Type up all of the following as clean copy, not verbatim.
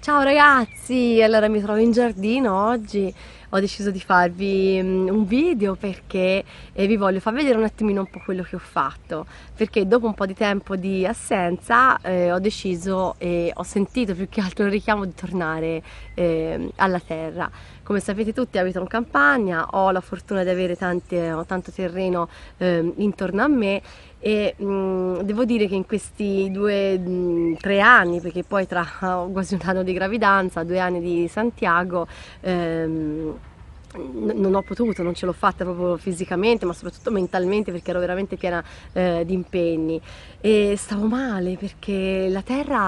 Ciao ragazzi, allora mi trovo in giardino oggi, ho deciso di farvi un video perché vi voglio far vedere un attimino un po' quello che ho fatto, perché dopo un po' di tempo di assenza ho deciso e ho sentito più che altro il richiamo di tornare alla terra. Come sapete tutti abito in campagna, ho la fortuna di avere tanto terreno intorno a me e devo dire che in questi 3 anni, perché poi tra quasi un anno di gravidanza, 2 anni di Santiago, non ho potuto, non ce l'ho fatta proprio fisicamente, ma soprattutto mentalmente perché ero veramente piena di impegni e stavo male perché la terra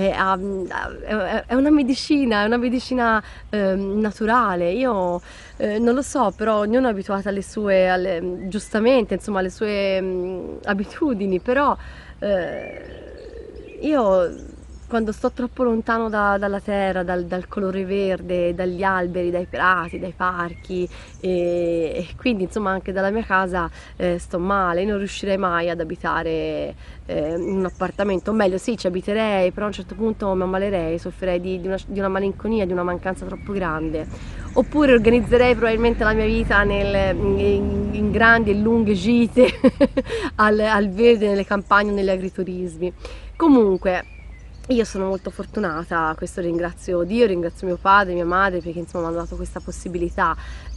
è è una medicina naturale. Io non lo so, però ognuno è abituato giustamente, insomma, alle sue abitudini, però io quando sto troppo lontano dalla terra, dal colore verde, dagli alberi, dai prati, dai parchi e quindi insomma anche dalla mia casa sto male, non riuscirei mai ad abitare in un appartamento, o meglio sì ci abiterei, però a un certo punto mi ammalerei, soffrirei di una malinconia, di una mancanza troppo grande. Oppure organizzerei probabilmente la mia vita in grandi e lunghe gite al verde, nelle campagne o negli agriturismi. Comunque, io sono molto fortunata, questo ringrazio Dio, ringrazio mio padre, mia madre, perché insomma mi hanno dato questa possibilità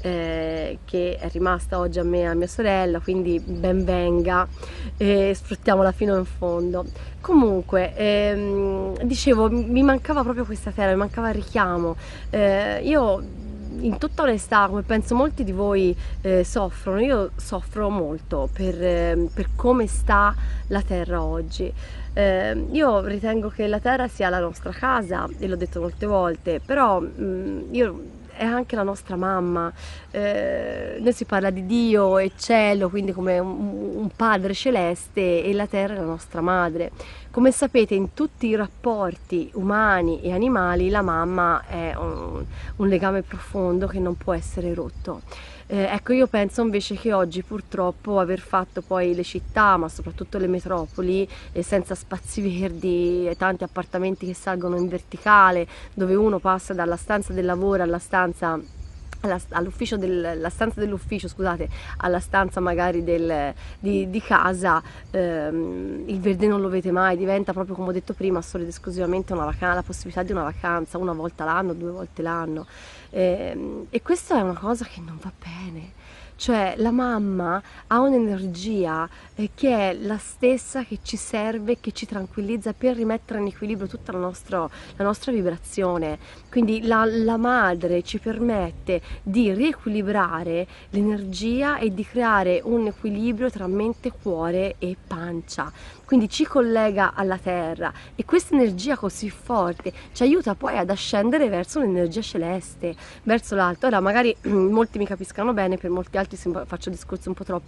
che è rimasta oggi a me e a mia sorella, quindi ben venga e sfruttiamola fino in fondo. Comunque, dicevo, mi mancava proprio questa terra, mi mancava il richiamo. Io in tutta onestà, come penso molti di voi soffrono, io soffro molto per come sta la terra oggi. Io ritengo che la terra sia la nostra casa, e l'ho detto molte volte, però è anche la nostra mamma. Noi si parla di Dio e cielo, quindi come un padre celeste, e la terra è la nostra madre. Come sapete, in tutti i rapporti umani e animali la mamma è un legame profondo che non può essere rotto. Ecco, io penso invece che oggi purtroppo aver fatto poi le città, ma soprattutto le metropoli, senza spazi verdi e tanti appartamenti che salgono in verticale, dove uno passa dalla stanza del lavoro alla stanza la stanza dell'ufficio, scusate, alla stanza magari di casa, il verde non lo vede mai, diventa proprio, come ho detto prima, solo ed esclusivamente la possibilità di una vacanza, una volta l'anno, 2 volte l'anno, e questa è una cosa che non va bene. Cioè la mamma ha un'energia che è la stessa che ci serve, che ci tranquillizza per rimettere in equilibrio tutta la nostra vibrazione. Quindi la madre ci permette di riequilibrare l'energia e di creare un equilibrio tra mente, cuore e pancia. Quindi ci collega alla terra e questa energia così forte ci aiuta poi ad ascendere verso un'energia celeste, verso l'alto. Ora magari molti mi capiscano bene, per molti altri faccio discorsi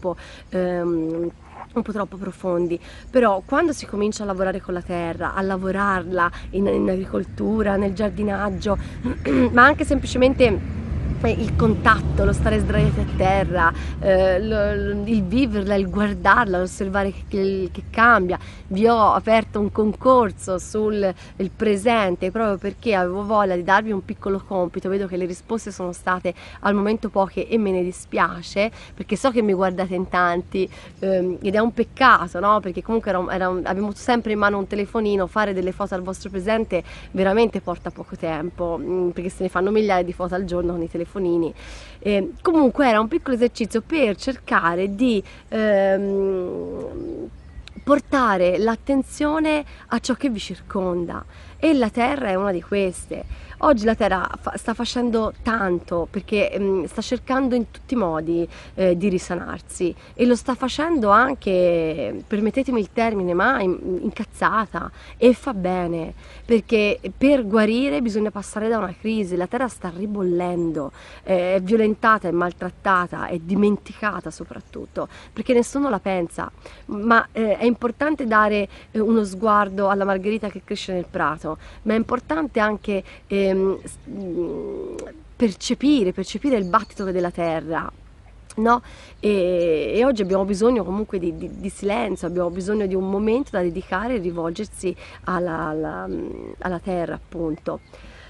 un po' troppo profondi, però quando si comincia a lavorare con la terra, a lavorarla in agricoltura, nel giardinaggio, ma anche semplicemente il contatto, lo stare sdraiati a terra, il viverla, il guardarla, osservare che cambia. Vi ho aperto un concorso sul il presente proprio perché avevo voglia di darvi un piccolo compito. Vedo che le risposte sono state al momento poche e me ne dispiace, perché so che mi guardate in tanti, ed è un peccato, no? Perché comunque abbiamo sempre in mano un telefonino, fare delle foto al vostro presente veramente porta poco tempo, perché se ne fanno migliaia di foto al giorno con i telefonini. Comunque era un piccolo esercizio per cercare di portare l'attenzione a ciò che vi circonda, e la terra è una di queste. Oggi la terra sta facendo tanto perché sta cercando in tutti i modi di risanarsi, e lo sta facendo anche, permettetemi il termine, ma incazzata, e fa bene, perché per guarire bisogna passare da una crisi. La terra sta ribollendo, è violentata, è maltrattata, è dimenticata soprattutto perché nessuno la pensa, ma è importante dare uno sguardo alla margherita che cresce nel prato, ma è importante anche percepire il battito della terra, no? E oggi abbiamo bisogno comunque di silenzio, abbiamo bisogno di un momento da dedicare e rivolgersi alla terra, appunto.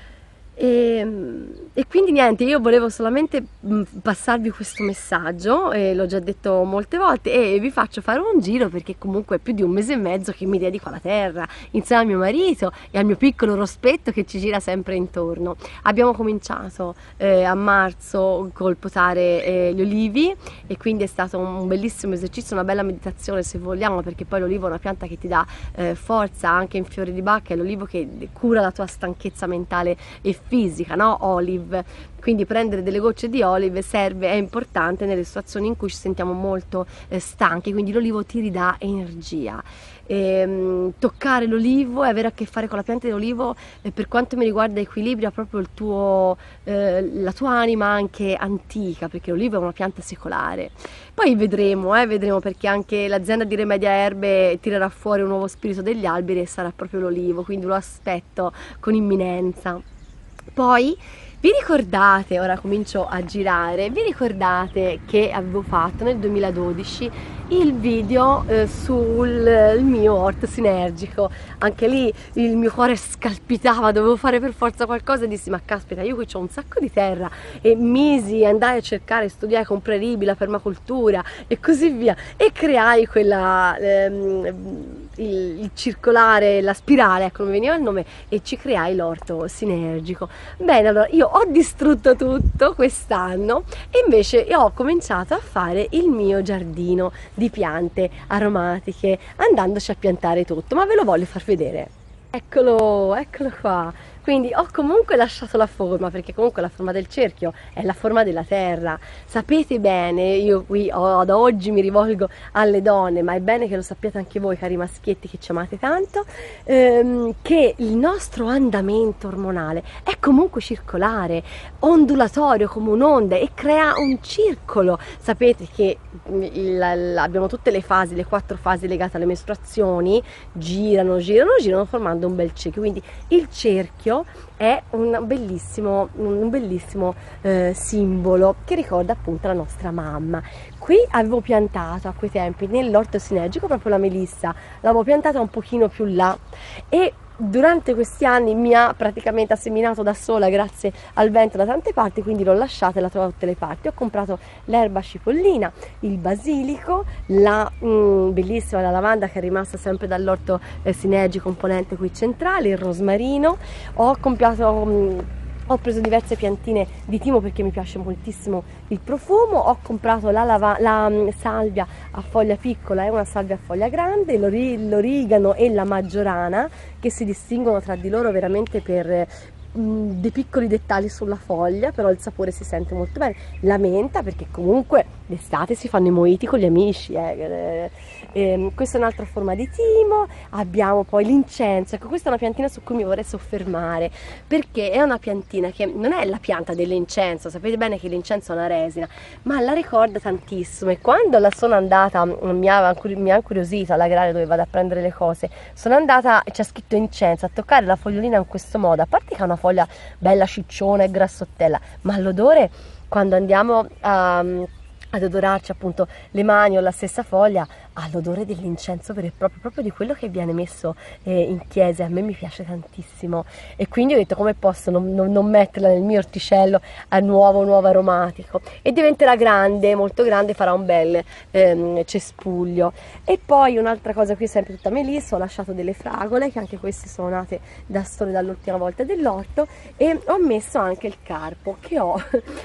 E quindi niente, io volevo solamente passarvi questo messaggio, l'ho già detto molte volte, e vi faccio fare un giro perché comunque è più di un mese e mezzo che mi dedico alla terra insieme a mio marito e al mio piccolo rospetto che ci gira sempre intorno. Abbiamo cominciato a marzo col potare gli olivi, e quindi è stato un bellissimo esercizio, una bella meditazione se vogliamo, perché poi l'olivo è una pianta che ti dà forza anche in fiori di bacca, è l'olivo che cura la tua stanchezza mentale e fisica, no? Olive, quindi prendere delle gocce di olive serve, è importante nelle situazioni in cui ci sentiamo molto stanchi, quindi l'olivo ti ridà energia. Toccare l'olivo e avere a che fare con la pianta dell'olivo, per quanto mi riguarda, equilibria proprio il tuo, la tua anima anche antica, perché l'olivo è una pianta secolare. Poi vedremo perché anche l'azienda di Remedia Erbe tirerà fuori un nuovo spirito degli alberi e sarà proprio l'olivo, quindi lo aspetto con imminenza. Poi vi ricordate, ora comincio a girare, vi ricordate che avevo fatto nel 2012 il video sul mio orto sinergico? Anche lì il mio cuore scalpitava, dovevo fare per forza qualcosa, e dissi ma caspita, io qui ho un sacco di terra, e andai a cercare, studiare, comprai libri, la permacultura e così via, e creai quella il circolare, la spirale, ecco, non mi veniva il nome, e ci creai l'orto sinergico. Bene, allora io ho distrutto tutto quest'anno e invece ho cominciato a fare il mio giardino di piante aromatiche, andandoci a piantare tutto, ma ve lo voglio far vedere. Eccolo qua. Quindi ho comunque lasciato la forma, perché comunque la forma del cerchio è la forma della terra. Sapete bene, io qui ad oggi mi rivolgo alle donne, ma è bene che lo sappiate anche voi, cari maschietti che ci amate tanto, che il nostro andamento ormonale è comunque circolare, ondulatorio come un'onda, e crea un circolo. Sapete che abbiamo tutte le fasi, le 4 fasi legate alle mestruazioni, girano formando un bel cerchio. Quindi il cerchio è un bellissimo simbolo che ricorda appunto la nostra mamma. Qui avevo piantato a quei tempi nell'orto sinergico proprio la melissa, l'avevo piantata un pochino più là, e durante questi anni mi ha praticamente seminato da sola grazie al vento da tante parti, quindi l'ho lasciata e la trovo da tutte le parti. Ho comprato l'erba cipollina, il basilico, la bellissima la lavanda che è rimasta sempre dall'orto sinergico, componente qui centrale, il rosmarino. Ho preso diverse piantine di timo perché mi piace moltissimo il profumo. Ho comprato la salvia a foglia piccola e una salvia a foglia grande, l'origano e la maggiorana, che si distinguono tra di loro veramente per dei piccoli dettagli sulla foglia, però il sapore si sente molto bene. La menta, perché comunque d'estate si fanno i mojiti con gli amici. Questa è un'altra forma di timo. Abbiamo poi l'incenso. Ecco, questa è una piantina su cui mi vorrei soffermare, perché è una piantina che non è la pianta dell'incenso, sapete bene che l'incenso è una resina, ma la ricorda tantissimo. E quando la sono andata, mi ha incuriosito all'agrario dove vado a prendere le cose, sono andata e c'è scritto incenso, a toccare la fogliolina in questo modo, a parte che è una foglia bella cicciona e grassottella, ma l'odore, quando andiamo ad odorarci appunto le mani o la stessa foglia, ha l'odore dell'incenso vero e proprio, proprio di quello che viene messo in chiesa. A me mi piace tantissimo, e quindi ho detto come posso non metterla nel mio orticello a nuovo aromatico, e diventerà grande, molto grande, farà un bel cespuglio. E poi un'altra cosa, qui sempre tutta melissa, ho lasciato delle fragole che anche queste sono nate da sole dall'ultima volta dell'orto, e ho messo anche il carpo che ho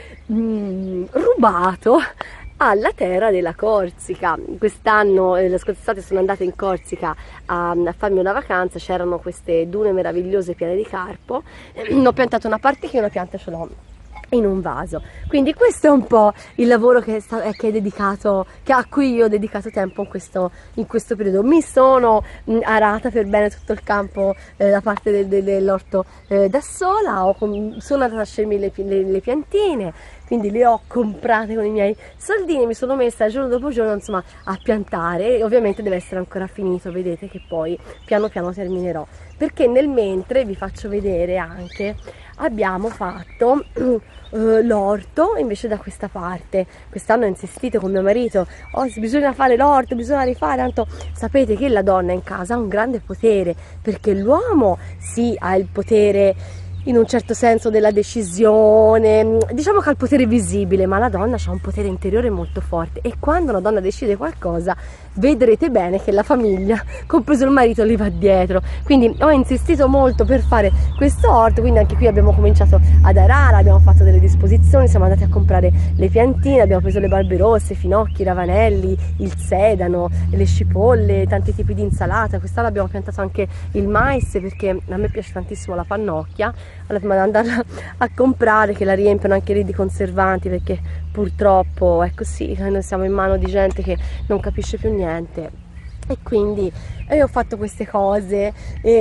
rubato alla terra della Corsica. Quest'anno, la scorsa estate, sono andata in Corsica a farmi una vacanza, c'erano queste dune meravigliose piene di carpo, ho piantato una parte che una pianta ce l'ho in un vaso. Quindi questo è un po' il lavoro che è dedicato, a cui io ho dedicato tempo in questo periodo. Mi sono arata per bene tutto il campo da parte dell'orto da sola, sono andata a scegliermi le piantine, quindi le ho comprate con i miei soldini, mi sono messa giorno dopo giorno insomma a piantare, e ovviamente deve essere ancora finito, vedete che poi piano piano terminerò, perché nel mentre vi faccio vedere anche abbiamo fatto l'orto invece da questa parte. Quest'anno ho insistito con mio marito, bisogna fare l'orto, bisogna rifare, tanto sapete che la donna in casa ha un grande potere, perché l'uomo sì ha il potere in un certo senso della decisione, diciamo che ha il potere visibile, ma la donna ha un potere interiore molto forte, e quando una donna decide qualcosa vedrete bene che la famiglia, compreso il marito, li va dietro. Quindi ho insistito molto per fare questo orto, quindi anche qui abbiamo cominciato ad arare, abbiamo fatto delle disposizioni, siamo andati a comprare le piantine, abbiamo preso le barberosse, i finocchi, i ravanelli, il sedano, le cipolle, tanti tipi di insalata. Quest'anno abbiamo piantato anche il mais, perché a me piace tantissimo la pannocchia, allora prima di andarla a comprare, che la riempiono anche lì di conservanti, perché purtroppo è così, noi siamo in mano di gente che non capisce più niente. E quindi io ho fatto queste cose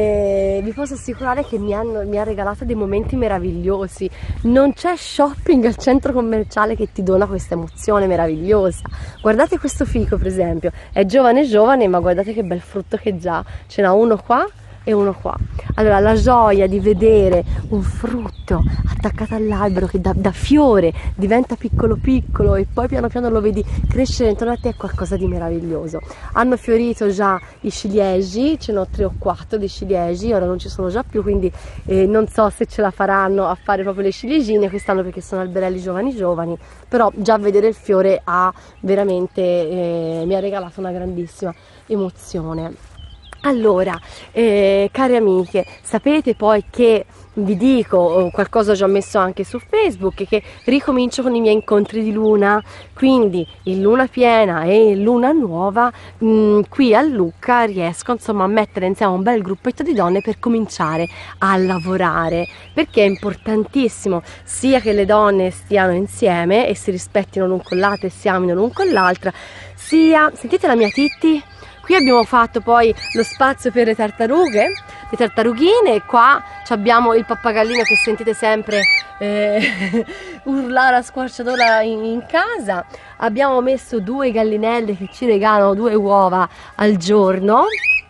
e vi posso assicurare che mi ha regalato dei momenti meravigliosi. Non c'è shopping al centro commerciale che ti dona questa emozione meravigliosa. Guardate questo fico, per esempio, è giovane giovane, ma guardate che bel frutto che già, ce n'ha uno qua e uno qua. Allora la gioia di vedere un frutto attaccato all'albero che da fiore diventa piccolo piccolo e poi piano piano lo vedi crescere intorno a te è qualcosa di meraviglioso. Hanno fiorito già i ciliegi, ce ne ho 3 o 4 di ciliegi, ora non ci sono già più, quindi non so se ce la faranno a fare proprio le ciliegine quest'anno, perché sono alberelli giovani giovani, però già vedere il fiore veramente mi ha regalato una grandissima emozione. Allora, care amiche, sapete poi che vi dico, qualcosa ho già messo anche su Facebook, che ricomincio con i miei incontri di luna, quindi in luna piena e in luna nuova qui a Lucca riesco insomma a mettere insieme un bel gruppetto di donne per cominciare a lavorare, perché è importantissimo sia che le donne stiano insieme e si rispettino l'un con l'altra e si amino l'un con l'altra, sia, sentite la mia Titti? Qui abbiamo fatto poi lo spazio per le tartarughe, le tartarughine, e qua abbiamo il pappagallino che sentite sempre urlare a squarciagola in casa. Abbiamo messo 2 gallinelle che ci regalano 2 uova al giorno,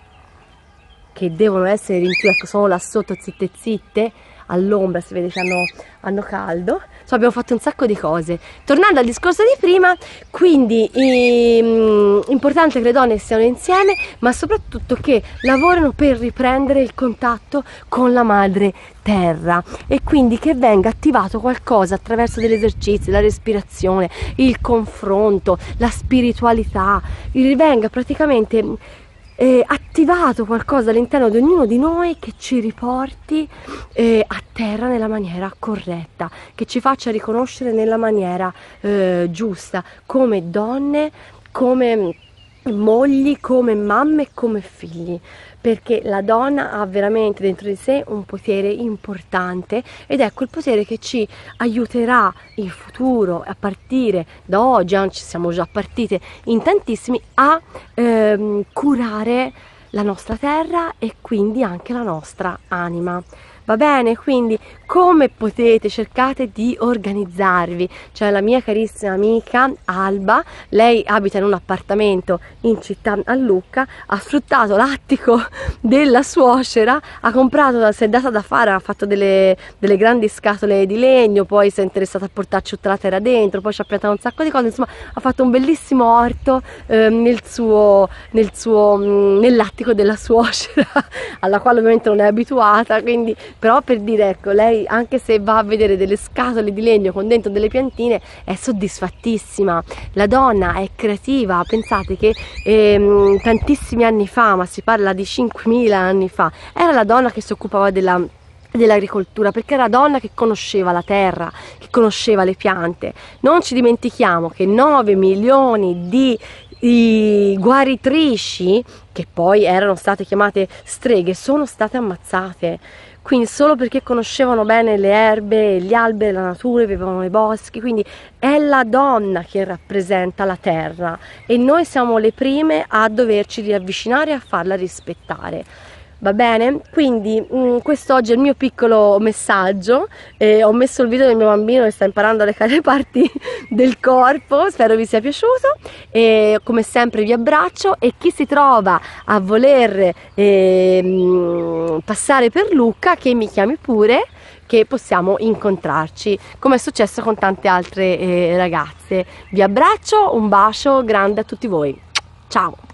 che devono essere rinchiuse, ecco, sono là sotto zitte zitte, all'ombra, si vede che hanno caldo. Insomma, abbiamo fatto un sacco di cose. Tornando al discorso di prima, quindi importante che le donne stiano insieme, ma soprattutto che lavorino per riprendere il contatto con la madre terra, e quindi che venga attivato qualcosa attraverso degli esercizi, la respirazione, il confronto, la spiritualità, venga praticamente attivato qualcosa all'interno di ognuno di noi che ci riporti a terra nella maniera corretta, che ci faccia riconoscere nella maniera giusta, come donne, come mogli, come mamme e come figli, perché la donna ha veramente dentro di sé un potere importante, ed è quel potere che ci aiuterà in futuro, a partire da oggi, anzi siamo già partite in tantissimi, a curare la nostra terra e quindi anche la nostra anima. Va bene? Quindi come potete, cercate di organizzarvi. C'è la mia carissima amica Alba, lei abita in un appartamento in città a Lucca, ha sfruttato l'attico della suocera, ha comprato, si è data da fare, ha fatto delle grandi scatole di legno, poi si è interessata a portarci tutta la terra dentro, poi ci ha piantato un sacco di cose, insomma ha fatto un bellissimo orto nell'attico della suocera, alla quale ovviamente non è abituata, quindi però per dire, ecco, lei anche se va a vedere delle scatole di legno con dentro delle piantine è soddisfattissima. La donna è creativa, pensate che tantissimi anni fa, ma si parla di 5.000 anni fa, era la donna che si occupava dell'agricoltura, perché era donna che conosceva la terra, che conosceva le piante. Non ci dimentichiamo che 9 milioni di guaritrici, che poi erano state chiamate streghe, sono state ammazzate, quindi solo perché conoscevano bene le erbe, gli alberi, la natura, vivevano nei boschi. Quindi è la donna che rappresenta la terra e noi siamo le prime a doverci riavvicinare e a farla rispettare. Va bene? Quindi quest'oggi è il mio piccolo messaggio. Ho messo il video del mio bambino che sta imparando a leccare le parti del corpo, spero vi sia piaciuto, e come sempre vi abbraccio, e chi si trova a voler passare per Lucca, che mi chiami pure, che possiamo incontrarci, come è successo con tante altre ragazze. Vi abbraccio, un bacio grande a tutti voi, ciao!